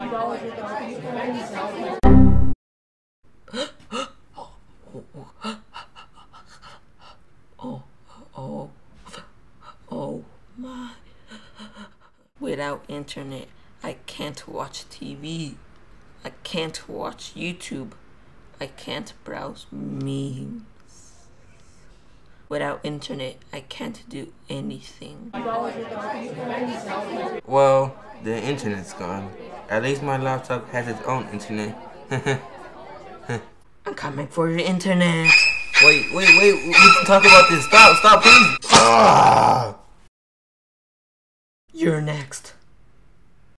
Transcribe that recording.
Oh, oh, oh my. Without internet, I can't watch TV. I can't watch YouTube. I can't browse memes. Without internet, I can't do anything. Well, the internet's gone. At least my laptop has its own internet. I'm coming for your internet. Wait, we can talk about this. Stop, please. You're next.